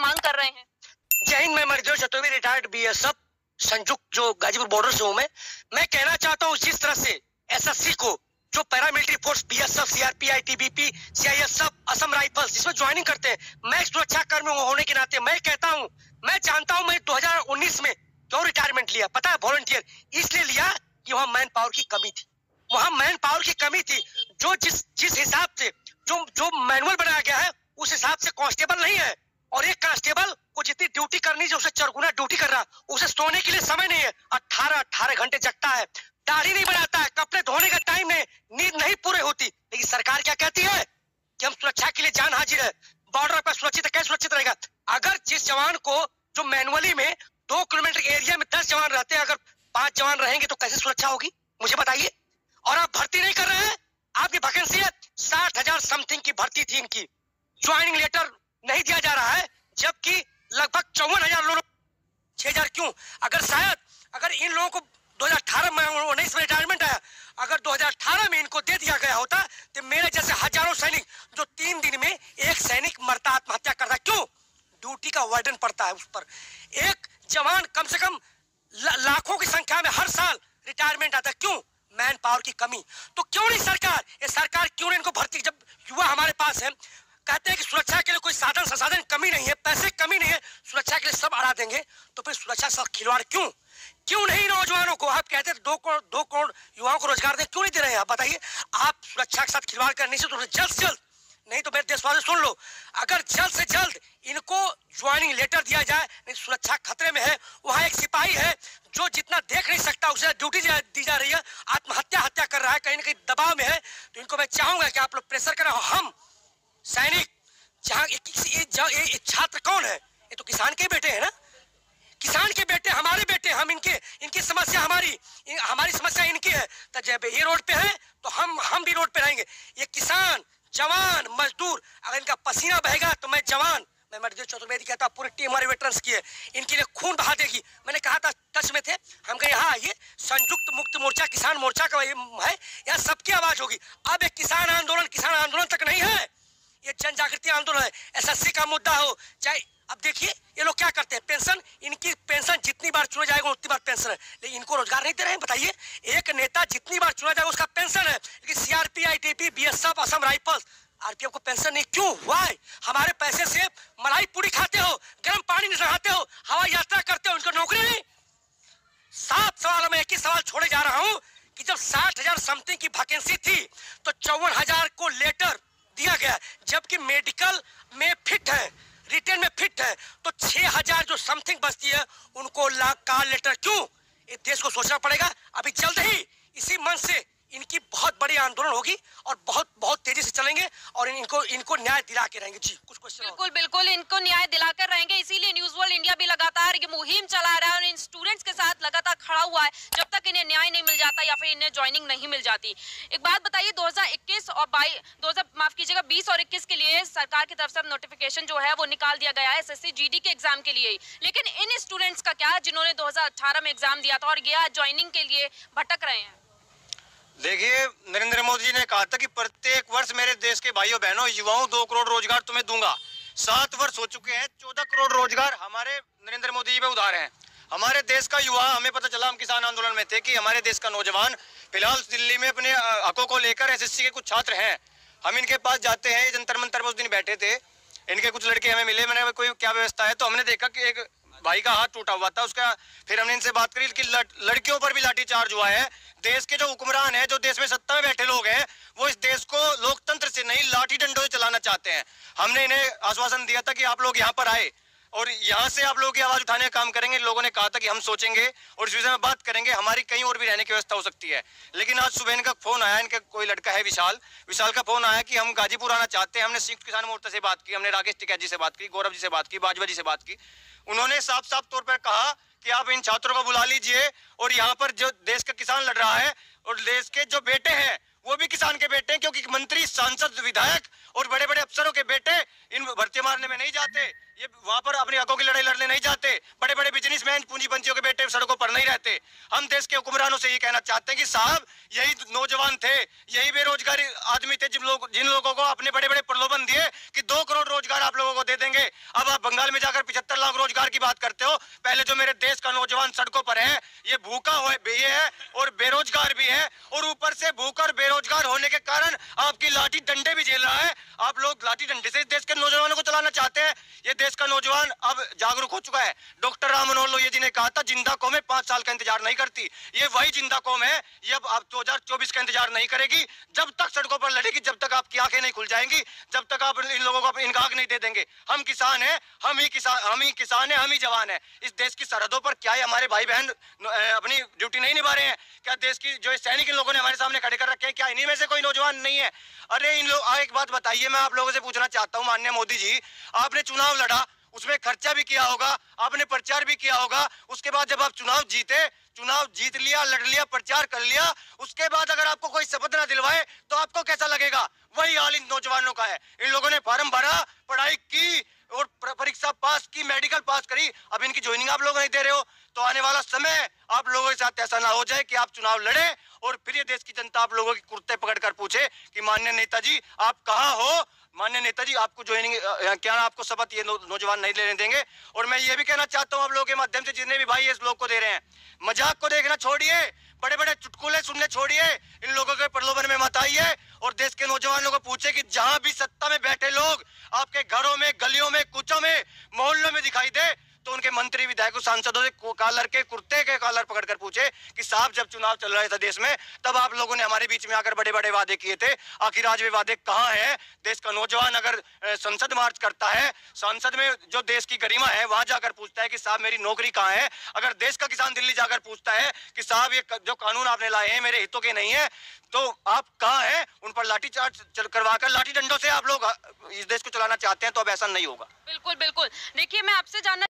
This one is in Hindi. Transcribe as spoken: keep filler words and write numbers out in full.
मांग कर रहे हैं। जय हिंद, मैं मरजो चतुर्वेदी, रिटायर्ड बीएसएफ संयुक्त जो गाजीपुर बॉर्डर से हूँ। मैं मैं कहना चाहता हूँ जिस तरह से एसएससी को जो paramilitary force BSF, CRPF, TBP, CISF, Assam rifles जिसमें ज्वाइनिंग करते हैं, मैं सुरक्षा कर्मी होने के नाते मैं कहता हूँ, मैं जानता हूँ मैं दो हज़ार उन्नीस में क्यों रिटायरमेंट लिया, पता है? वॉलंटियर इसलिए लिया कि वहाँ मैन पावर की कमी थी, वहाँ मैन पावर की कमी थी। जो जिस जिस हिसाब से जो जो मैनुअल बनाया गया है उस हिसाब से कांस्टेबल नहीं है, और एक कांस्टेबल को जितनी ड्यूटी करनी है उसे चरगुना ड्यूटी कर रहा, उसे सोने के लिए समय नहीं है, अठारह अठारह घंटे जगता है, दाढ़ी नहीं बनाता है, कपड़े धोने का टाइम नहीं, नींद नहीं पूरी होती। लेकिन सरकार क्या कहती है कि हम सुरक्षा के लिए जान हाजिर है, बॉर्डर पर सुरक्षित है। कैसे सुरक्षित रहेगा? अगर जिस जवान को जो मैनुअली में दो किलोमीटर के एरिया में दस जवान रहते हैं, अगर पांच जवान रहेंगे तो कैसे सुरक्षा होगी, मुझे बताइए। और आप भर्ती नहीं कर रहे हैं, आपकी वैकेंसी है साठ हजार समथिंग की भर्ती थी इनकी, ज्वाइनिंग लेटर नहीं दिया जा रहा है, जबकि लगभग चौवन हजार लोग, छह हजार क्यों? अगर शायद अगर इन लोगों को दो हज़ार अठारह में उन्नीस में रिटायरमेंट आया, अगर दो हज़ार अठारह में इनको दे दिया गया होता तो मेरे जैसे हजारों सैनिक, जो तीन दिन में एक सैनिक मरता, आत्महत्या करता, क्यों? ड्यूटी का वर्डन पड़ता है उस पर। एक जवान कम से कम लाखों की संख्या में हर साल रिटायरमेंट आता है, क्यों? मैन पावर की कमी। तो क्यों नहीं सरकार, ये सरकार क्यों नहीं इनको भर्ती, जब युवा हमारे पास है, कहते हैं कि सुरक्षा के लिए कोई साधन संसाधन कमी नहीं है, पैसे कमी नहीं है, सुरक्षा के लिए सब अड़ा देंगे, तो फिर सुरक्षा से खिलवाड़ क्यों? क्यों नहीं नौजवानों को, आप कहते हैं दो करोड़ दो करोड़ युवाओं को रोजगार दें, क्यों नहीं दे रहे हैं? आप बताइए। आप सुरक्षा के साथ खिलवाड़ करने से तो जल्द से जल्द, नहीं तो मेरे देशवासी सुन लो, अगर जल्द से जल्द इनको ज्वाइनिंग लेटर दिया जाए, नहीं सुरक्षा खतरे में है। वहाँ एक सिपाही है जो जितना देख नहीं सकता, उसे ड्यूटी दी जा रही है, आत्महत्या हत्या कर रहा है, कहीं ना कहीं दबाव में है। तो इनको मैं चाहूंगा कि आप लोग प्रेशर करें। हम सैनिक जहाँ ये छात्र कौन है? ये तो किसान के बेटे हैं ना, किसान के बेटे, हमारे बेटे, हम इनके इनकी समस्या हमारी इन, हमारी समस्या इनकी है। तो जब ये रोड पे है तो हम हम भी रोड पे रहेंगे। ये किसान, जवान, मजदूर, अगर इनका पसीना बहेगा तो मैं जवान, मैं मरजो चतुर्वेदी कहता पूरी टीम हमारे वेटरन्स की है, इनके लिए खून बहा देगी। मैंने कहा था टच में थे, हम कहे यहाँ आइए, संयुक्त मुक्त मोर्चा, किसान मोर्चा का है, यहाँ सबकी आवाज होगी। अब एक किसान आंदोलन किसान आंदोलन तक नहीं है, ये जन जागृति आंदोलन है। एसएससी का मुद्दा हो चाहे, अब देखिए ये लोग क्या करते हैं, पेंशन, इनकी पेंशन जितनी बार चुना जाएगा उतनी बार पेंशन है, लेकिन इनको रोजगार नहीं दे रहे हैं। बताइए, एक नेता जितनी बार चुना जाएगा उसका पेंशन है, लेकिन CRPF, TP, BSF, Assam rifles, RPF को पेंशन नहीं, क्यों? वाई? हमारे पैसे से मलाई पूरी खाते हो, गर्म पानी नहाते हो, हवाई यात्रा करते हो, उनको नौकरी नहीं। सात सवाल में एक ही सवाल छोड़े जा रहा हूँ कि जब साठ हजार समथिंग की वैकेंसी थी तो चौवन हजार को लेटर दिया गया, जबकि मेडिकल में फिट है, रिटेन में फिट है, तो छह हजार जो समथिंग बचती है उनको लाख का लेटर क्यों? ये देश को सोचना पड़ेगा। अभी जल्द ही इसी मन से इनकी बहुत बड़ी आंदोलन होगी और बहुत बहुत तेजी से चलेंगे और इनको इनको न्याय दिला के रहेंगे। जी, कुछ क्वेश्चन? बिल्कुल बिल्कुल, इनको न्याय दिलाकर रहेंगे, इसीलिए न्यूज वर्ल्ड इंडिया भी लगातार ये मुहिम चला रहा है और इन स्टूडेंट्स के साथ लगातार खड़ा हुआ है जब तक इन्हें न्याय नहीं मिल जाता या फिर इन्हें ज्वाइनिंग नहीं मिल जाती। एक बात बताइए, दो हजार इक्कीस और बाईस दो हजार माफ कीजिएगा बीस और इक्कीस के लिए सरकार की तरफ से नोटिफिकेशन जो है वो निकाल दिया गया है एसएससी जीडी के एग्जाम के लिए, लेकिन इन स्टूडेंट्स का क्या जिन्होंने दो हजार अठारह में एग्जाम दिया था और ये ज्वाइनिंग के लिए भटक रहे हैं? देखिए, नरेंद्र मोदी जी ने कहा था कि प्रत्येक वर्ष मेरे देश के भाइयों बहनों युवाओं दो करोड़ रोजगार तुम्हें दूंगा। सात वर्ष हो चुके हैं, चौदह करोड़ रोजगार हमारे नरेंद्र मोदी जी पे उधार हैं। हमारे देश का युवा, हमें पता चला, हम किसान आंदोलन में थे कि हमारे देश का नौजवान फिलहाल दिल्ली में अपने हकों को लेकर एसएससी के कुछ छात्र हैं, हम इनके पास जाते हैं, जंतर मंतर पर उस दिन बैठे थे, इनके कुछ लड़के हमें मिले, मैंने कोई क्या व्यवस्था है, तो हमने देखा कि एक भाई का हाथ टूटा हुआ था उसका, फिर हमने इनसे बात करी कि लड़कियों पर भी लाठीचार्ज हुआ है। देश के जो हुक्मरान हैं, जो देश में सत्ता में बैठे लोग हैं, वो इस देश को लोकतंत्र से नहीं लाठी डंडों से चलाना चाहते हैं। हमने इन्हें आश्वासन दिया था कि आप लोग यहाँ पर आए और यहाँ से आप लोगों की आवाज उठाने का काम करेंगे। लोगों ने कहा था कि हम सोचेंगे और इस विषय में बात करेंगे, हमारी कहीं और भी रहने की व्यवस्था हो सकती है। लेकिन आज सुबह इनका फोन आया, इनका कोई लड़का है विशाल, विशाल का फोन आया कि हम गाजीपुर आना चाहते हैं। हमने संयुक्त किसान मोर्चा से बात की, हमने राकेश टिकैत जी से बात की, गौरव जी से बात की, बाजवा जी से बात की। उन्होंने साफ साफ तौर पर कहा कि आप इन छात्रों को बुला लीजिए और यहाँ पर जो देश का किसान लड़ रहा है और देश के जो बेटे हैं वो भी किसान के बेटे हैं, क्योंकि मंत्री, सांसद, विधायक और बड़े बड़े अफसरों के बेटे इन भर्ती मारने में नहीं जाते, ये वहां पर अपने हकों की लड़ाई लड़ने नहीं जाते। बड़े बड़े बिजनेसमैन, पूंजीपतियों के बेटे सड़कों पर नहीं रहते। हम देश के हुक्मरानों से ये कहना चाहते हैं कि साहब, यही नौजवान थे, यही बेरोजगारी आदमी थे जिन लोग जिन लोगों को अपने बड़े बड़े प्रलोभन दिए कि दो करोड़ रोजगार आप लोगों को दे देंगे। अब आप बंगाल में जाकर पिछहत्तर लाख रोजगार की बात करते हो। पहले जो मेरे देश का नौजवान सड़कों पर है, ये भूखा हुआ ये है और बेरोजगार भी है, और ऊपर से भूखा और बेरोजगार होने के कारण आपकी लाठी डंडे भी झेल रहा है। आप लोग लाठी डंडे से देश के नौजवानों को चलाना चाहते हैं। ये देश का नौजवान अब जागरूक हो चुका है। डॉक्टर राम मनोहर लोहिया जी ने कहा था जिंदा कौम पांच साल का इंतजार नहीं करती। ये वही जिंदा कौम है, ये अब आप दो हजार चौबीस का इंतजार नहीं करेगी। जब तक सड़कों पर लड़ेगी, जब तक आपकी आंखें नहीं खुल जाएंगी, जब तक आप इन लोगों को इनका हक नहीं दे देंगे। हम किसान हैं, हम ही किसान हम ही किसान हैं, हम ही जवान हैं। इस देश की सरहदों पर क्या है हमारे भाई बहन अपनी ड्यूटी नहीं निभा रहे हैं? क्या देश की जो सैनिक इन लोगों ने हमारे सामने खड़े कर रखे हैं, क्या इन्हीं में से कोई नौजवान नहीं है? अरे इन लोग, एक बात बताइए, मैं आप लोगों से पूछना चाहता हूँ, माननीय मोदी जी, आपने चुनाव लड़ा, उसमें खर्चा भी किया होगा, आपने प्रचार भी किया होगा। उसके बाद जब आप चुनाव जीते, चुनाव जीत लिया, लड़ लिया, प्रचार कर लिया, उसके बाद अगर आपको कोई शपथ ना दिलवाए तो आपको कैसा लगेगा? वही हाल इन नौजवानों का है। इन लोगों ने फॉर्म भरा, पढ़ाई की और परीक्षा पास की, मेडिकल पास करी, अब इनकी ज्वाइनिंग आप लोग नहीं दे रहे हो। तो आने वाला समय आप लोगों के साथ ऐसा ना हो जाए कि आप चुनाव लड़े और फिर ये देश की जनता आप लोगों की कुर्ते पकड़कर पूछे कि माननीय नेताजी आप कहाँ हो? माननीय नेताजी आपको ज्वाइनिंग क्या आपको शपथ ये नौ, नौजवान नहीं लेने देंगे। और मैं ये भी कहना चाहता हूँ आप लोगों के माध्यम से, जितने भी भाई इस लोग को दे रहे हैं, मजाक को देखना छोड़िए, बड़े बड़े चुटकुले सुनने छोड़िए, इन लोगों के प्रलोभन में मत आइए और देश के नौजवानों को पूछे कि जहां भी सत्ता में बैठे लोग आपके घरों में, गलियों में, कूचों में, मोहल्लों में दिखाई दे, तो उनके मंत्री, विधायकों, सांसदों से कॉलर के कुर्ते के कॉलर पकड़कर पूछे कि साहब जब चुनाव चल रहा था देश में, तब आप लोगों ने हमारे बीच में आकर बड़े बड़े वादे किए थे, आखिर आज वे वादे कहाँ हैं? देश का नौजवान अगर संसद मार्च करता है, संसद में जो देश की गरिमा है वहां जाकर पूछता है कि साहब मेरी नौकरी कहाँ है, अगर देश का किसान दिल्ली जाकर पूछता है कि साहब ये जो कानून आपने लाए हैं मेरे हितों के नहीं है, तो आप कहाँ हैं? उन पर लाठी चार्ज करवाकर, लाठी डंडों से आप लोग इस देश को चलाना चाहते हैं, तो अब ऐसा नहीं होगा। बिल्कुल बिल्कुल। देखिए, मैं आपसे जानना